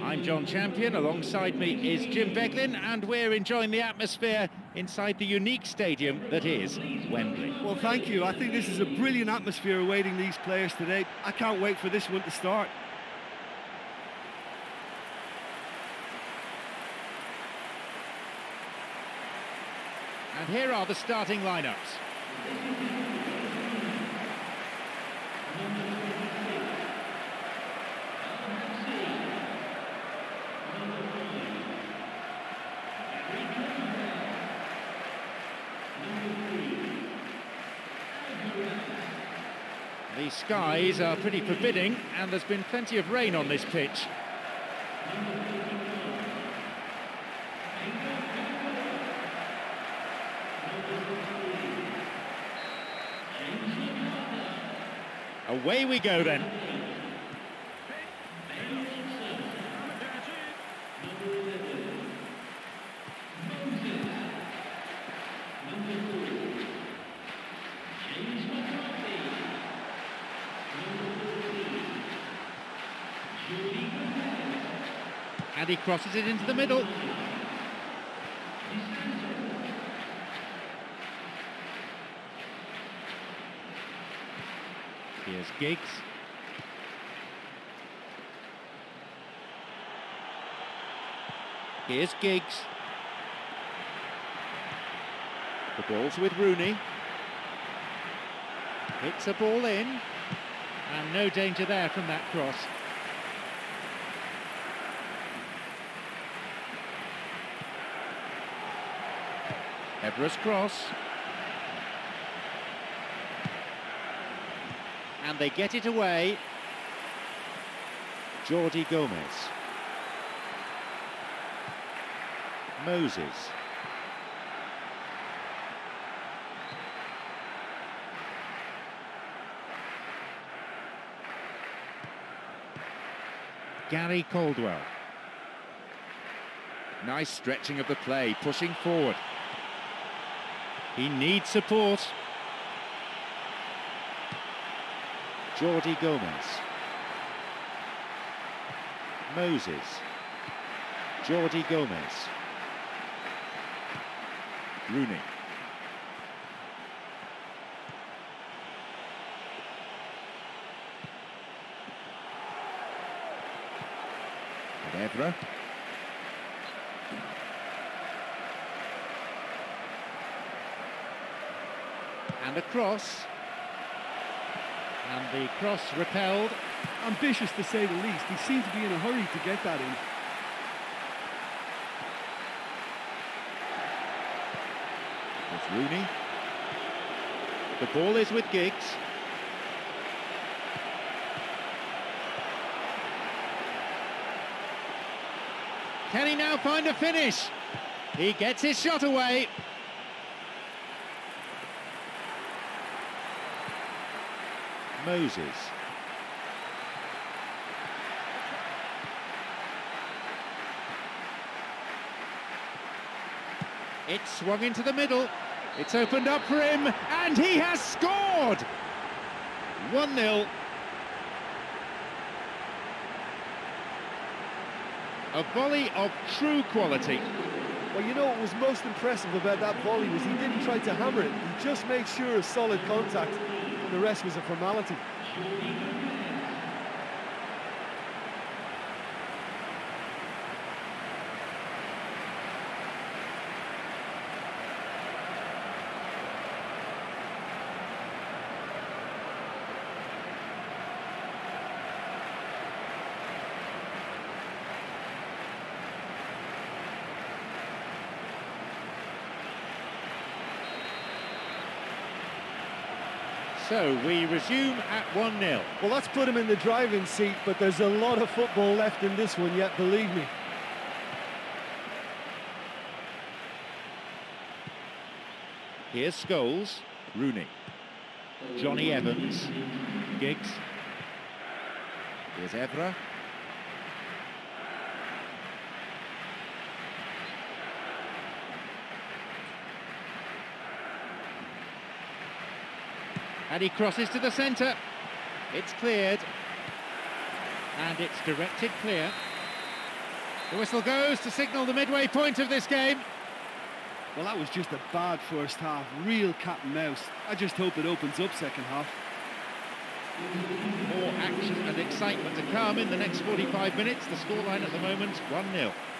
I'm John Champion, alongside me is Jim Beglin, and we're enjoying the atmosphere inside the unique stadium that is Wembley. Well, thank you. I think this is a brilliant atmosphere awaiting these players today. I can't wait for this one to start. And here are the starting lineups. The skies are pretty forbidding, and there's been plenty of rain on this pitch. Away we go then. And he crosses it into the middle. Here's Giggs. Here's Giggs. The ball's with Rooney. Hits a ball in. And no danger there from that cross. Evra's cross. And they get it away. Jordi Gomez. Moses. Gary Caldwell. Nice stretching of the play, pushing forward. He needs support. Jordi Gomez. Moses. Jordi Gomez. Rooney. And Evra. And a cross. And the cross repelled. Ambitious to say the least. He seemed to be in a hurry to get that in. There's Rooney. The ball is with Giggs. Can he now find a finish? He gets his shot away. Moses. It's swung into the middle. It's opened up for him, and he has scored! 1-0. A volley of true quality. Well, you know what was most impressive about that volley was he didn't try to hammer it. He just made sure of solid contact. The rest was a formality. So we resume at 1-0. Well, let's put him in the driving seat, but there's a lot of football left in this one yet, believe me. Here's Scholes. Rooney. Johnny Evans. Giggs. Here's Evra. And he crosses to the centre. It's cleared. And it's directed clear. The whistle goes to signal the midway point of this game. Well, that was just a bad first half, real cat and mouse. I just hope it opens up second half. More action and excitement to come in the next 45 minutes. The scoreline at the moment, 1-0.